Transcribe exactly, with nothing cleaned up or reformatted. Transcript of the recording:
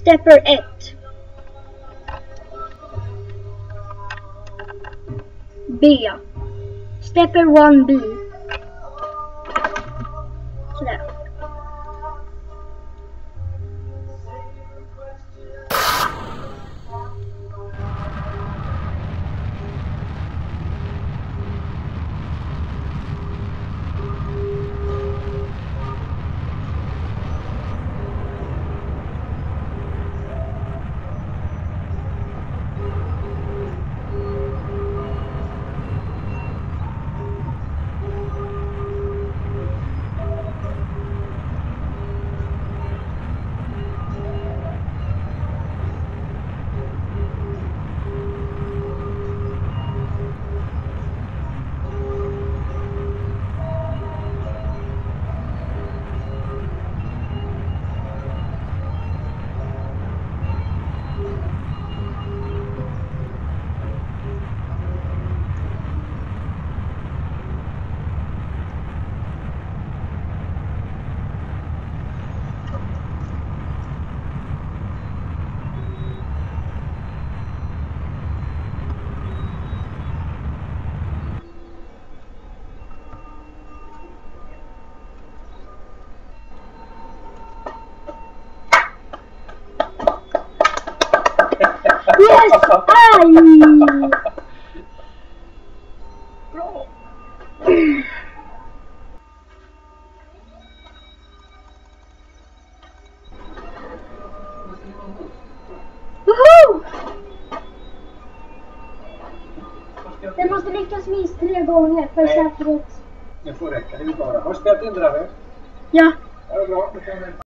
Stepper ett. B. Stepper one B. Sådär. Yes! Aj! Bra! Woho! Den måste lyckas minst tre gånger för säkerhet. Det får räcka, det är bara. Har du spelat in det där? Ja. Ja, det är bra.